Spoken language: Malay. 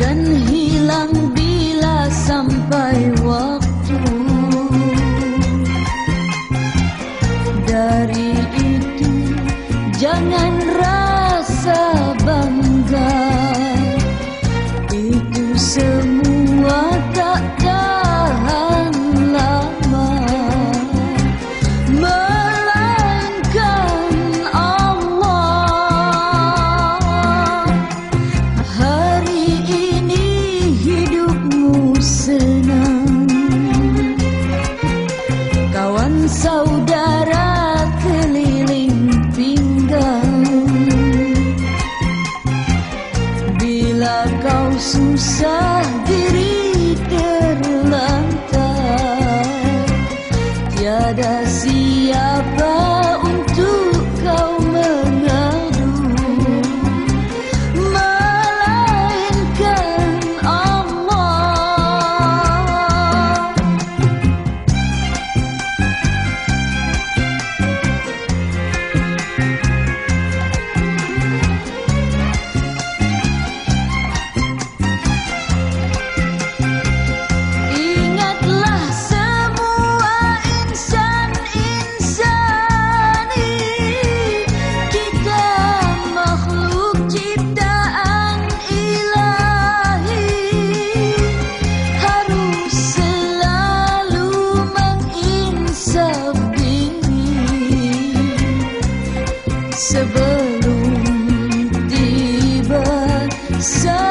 akan hilang bila sampai waktu. Dari itu jangan rasa bangga, itu semua tak tahan lama, melainkan Allah. Hari ini hidupmu senang, kawan saudara keliling pinggang. Bila kau susah diri terlantar, tiada siapa untuk kau mengadu, melainkan Allah. Ingatlah semua insan-insani, kita makhluk ciptaan ilahi, harus selalu menginsaf diri sebelum tiba